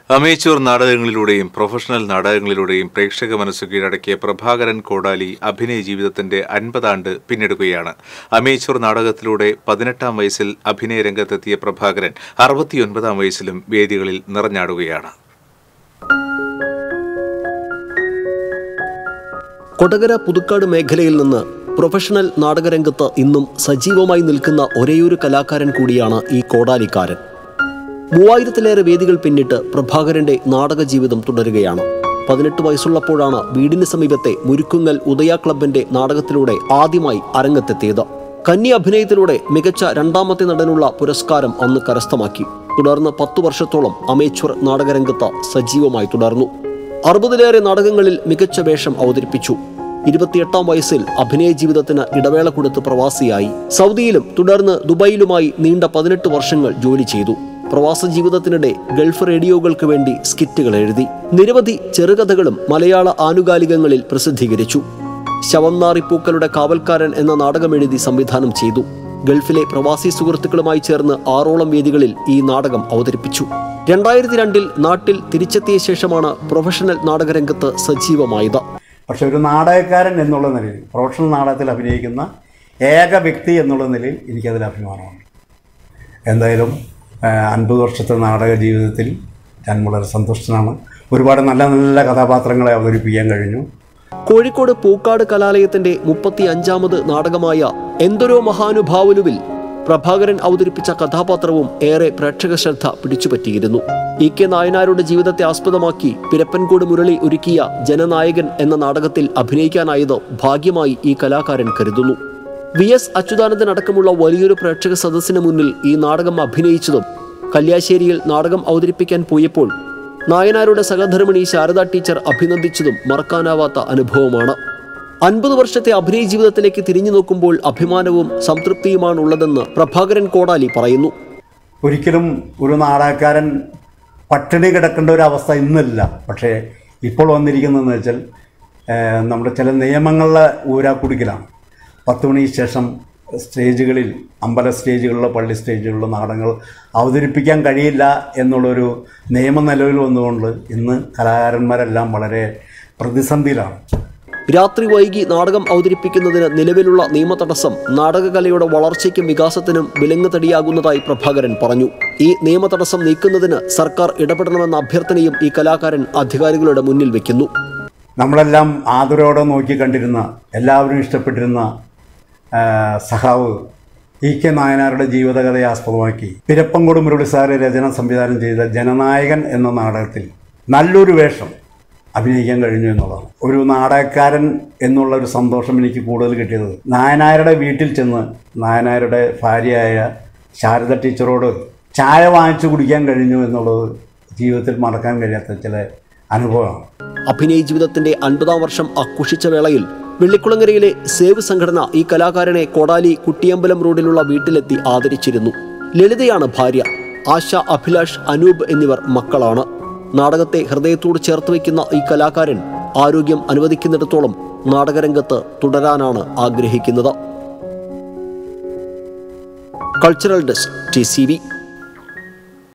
Amateur നാടകങ്ങളിലൂടെയും professional നാടകങ്ങളിലൂടെയും പ്രേക്ഷക മനസ്സു കീഴടക്കിയ പ്രഭാകരൻ കോടാലി അഭിനയ ജീവിതത്തിന്റെ 50 ആണ്ട് പിന്നിടുകയാണ്. അമേച്വർ നാടകത്തിലൂടെ 18-ാം വയസ്സിൽ അഭിനയ രംഗത്തെത്തിയ പ്രഭാകരൻ 69-ാം വയസ്സിലും വേദികളിൽ നിറഞ്ഞാടുകയാണ്. കൊടകര പുതുക്കാട് മേഖലയിൽ നിന്ന് പ്രൊഫഷണൽ നാടകരംഗത്ത് ഇന്നും സജീവമായി നിൽക്കുന്ന ഒരേയൊരു കലാകാരൻ കൂടിയാണ് ഈ കോടാലിക്കാരൻ. 3000-ലേറെ വേദികൾ പിന്നിട്ട് പ്രഭാകരന്റെ നാടക ജീവിതം തുടരുകയാണ്. 18 വയസ്സുള്ളപ്പോഴാണ് വീടിന് സമീപത്തെ മുരുക്കുങ്ങൽ ഉദയ ക്ലബിന്റെ നാടകത്തിലൂടെ ആദ്യമായി അരങ്ങത്തെത്തിയത്. കന്നി അഭിനയത്തിലൂടെ മികച്ച 2ാമത്തെ നടനുള്ള പുരസ്കാരം അന്ന് കരസ്ഥമാക്കി. തുടർന്ന് 10 വർഷത്തോളം അമേച്വർ നാടകരംഗത്ത് സജീവമായി തുടർന്നു. 60-ലേറെ നാടകങ്ങളിൽ മികച്ച വേഷം അവതരിപ്പിച്ചു. 28-ാം വയസ്സിൽ അഭിനയ ജീവിതത്തിന് ഇടവേള കൊടുത്ത് പ്രവാസിയായി. സൗദിയിലും തുടർന്ന് ദുബായിലുമായി നീണ്ട 18 വർഷങ്ങൾ ജോലി ചെയ്തു. പ്രവാസ ജീവിതത്തിനിടെ ഗൾഫ് റേഡിയോകൾക്ക് വേണ്ടി സ്കിറ്റുകൾ എഴുതി. നിരവധി ചെറുകഥകളും മലയാള ആനുകാലികങ്ങളിൽ പ്രസിദ്ധീകരിച്ചു. ശവംനാറിപ്പൂക്കളുടെ കാവൽക്കാരൻ എന്ന നാടകമെഴുതി സംവിധാനം ചെയ്തു. ഗൾഫിലെ പ്രവാസി സുഹൃത്തുക്കളുമായി ചേർന്ന് 6ഓളം വേദികളിൽ ഈ നാടകം അവതരിപ്പിച്ചു. 2002-ൽ നാട്ടിൽ തിരിച്ചെത്തിയ ശേഷമാണ് പ്രൊഫഷണൽ നാടകരംഗത്ത് സജീവമായത്. പക്ഷെ ഒരു നാടകക്കാരൻ എന്നുള്ള നിലയിൽ, പ്രൊഫഷണൽ നാടകത്തിൽ അഭിനയിക്കുന്ന ഏക വ്യക്തി എന്നുള്ള നിലയിൽ എനിക്കതിൽ അഭിമാനമുണ്ട്. എന്തായാലും 50 വർഷത്തെ നാടക ജീവിതത്തിൽ ഞാൻ വളരെ സന്തുഷ്ടനാണ്. ഒരുപാട് നല്ല നല്ല കഥാപാത്രങ്ങളെ അവതരിപ്പിക്കാൻ കഴിഞ്ഞു. കോഴിക്കോട് പൂക്കാട് കലാലയത്തിന്റെ 35ാമത് നാടകമായ എന്തൊരോ മഹാനുഭാവുലുവിൽ പ്രഭാകരൻ അവതരിപ്പിച്ച കഥാപാത്രവും ഏറെ പ്രേക്ഷക ശ്രദ്ധ പിടിച്ചുപറ്റിയിരുന്നു. ഇ.കെ. നായനാരുടെ ജീവിതത്തെ ആസ്പദമാക്കി പിരപ്പൻകോട് മുരളി ഒരുക്കിയ ജനനായകൻ എന്ന നാടകത്തിൽ അഭിനയിക്കാനായത് ഭാഗ്യമായി ഈ കലാകാരൻ കരുതുന്നു. വി.എസ്. അച്യുതാനന്ദൻ അടക്കമുള്ള വലിയൊരു പ്രേക്ഷക സദസ്സിന് മുന്നിൽ ഈ നാടകം അഭിനയിച്ചതും കല്യാശ്ശേരിയിൽ നാടകം അവതരിപ്പിക്കാൻ പോയപ്പോൾ നായനാരുടെ സഹധർമ്മിണി ശാരദ ടീച്ചർ അഭിനന്ദിച്ചതും മറക്കാനാവാത്ത അനുഭവമാണ്. 50 വർഷത്തെ അഭിനയ ജീവിതത്തിലേക്ക് തിരിഞ്ഞു നോക്കുമ്പോൾ അഭിമാനവും സംതൃപ്തിയുമാണുള്ളതെന്ന് പ്രഭാകരൻ കോടാലി പറയുന്നു. ഒരിക്കലും ഒരു നാടകക്കാരൻ പട്ടിണി കിടക്കേണ്ട ഒരു അവസ്ഥ ഇന്നില്ല. പക്ഷേ ഇപ്പോൾ വന്നിരിക്കുന്നതെന്ന് വെച്ചാൽ നമ്മുടെ ചില നിയമങ്ങളുടെ ഊരാക്കുടുക്കിലാണ്. 10 മണിക്ക് ശേഷം സ്റ്റേജുകളിൽ, അമ്പല സ്റ്റേജുകളിലോ പള്ളി സ്റ്റേജുകളിലോ നാടകങ്ങൾ അവതരിപ്പിക്കാൻ കഴിയില്ല എന്നുള്ളൊരു നിയമം നിലവിൽ വന്നുകൊണ്ട് ഇന്ന് കലാകാരന്മാരെല്ലാം വളരെ പ്രതിസന്ധിയിലാണ്. രാത്രി വൈകി നാടകം അവതരിപ്പിക്കുന്നതിന് നിലവിലുള്ള നിയമതടസ്സം നാടകകലയുടെ വളർച്ചയ്ക്കും വികാസത്തിനും വിലങ്ങുതടിയാകുന്നതായി പ്രഭാകരൻ പറഞ്ഞു. ഈ നിയമതടസ്സം നീക്കുന്നതിന് സർക്കാർ ഇടപെടണമെന്ന അഭ്യർത്ഥനയും ഈ കലാകാരൻ അധികാരികളുടെ മുന്നിൽ വെക്കുന്നു. നമ്മളെല്ലാം ആദരവോടെ നോക്കി കണ്ടിരുന്ന, എല്ലാവരും ഇഷ്ടപ്പെട്ടിരുന്ന സഖാവ് ഇ.കെ. നായനാരുടെ ജീവിതകഥയെ ആസ്പദമാക്കി പിരപ്പൻകോട് മുരളി സാറ് രചന സംവിധാനം ചെയ്ത ജനനായകൻ എന്ന നാടകത്തിൽ നല്ലൊരു വേഷം അഭിനയിക്കാൻ കഴിഞ്ഞു എന്നുള്ളതാണ്. ഒരു നാടകക്കാരൻ എന്നുള്ള ഒരു സന്തോഷം എനിക്ക് കൂടുതൽ കിട്ടിയത് നായനാരുടെ വീട്ടിൽ ചെന്ന് നായനാരുടെ ഭാര്യയായ ശാരദ ടീച്ചറോട് ചായ വാങ്ങിച്ചു കുടിക്കാൻ കഴിഞ്ഞു എന്നുള്ളത് ജീവിതത്തിൽ മറക്കാൻ കഴിയാത്ത ചില അനുഭവമാണ്. അഭിനയ ജീവിതത്തിന്റെ 50-ാം വർഷം ആഘോഷിച്ച വേളയിൽ വെള്ളിക്കുളങ്ങരയിലെ സേവ് സംഘടന ഈ കലാകാരനെ കോടാലി കുട്ടിയമ്പലം റോഡിലുള്ള വീട്ടിലെത്തി ആദരിച്ചിരുന്നു. ലളിതയാണ് ഭാര്യ. ആശ, അഭിലാഷ്, അനൂപ് എന്നിവർ മക്കളാണ്. നാടകത്തെ ഹൃദയത്തോട് ചേർത്ത് വയ്ക്കുന്ന ഈ കലാകാരൻ ആരോഗ്യം അനുവദിക്കുന്നിടത്തോളം നാടകരംഗത്ത് തുടരാനാണ് ആഗ്രഹിക്കുന്നത്. Cultural desk, TCV.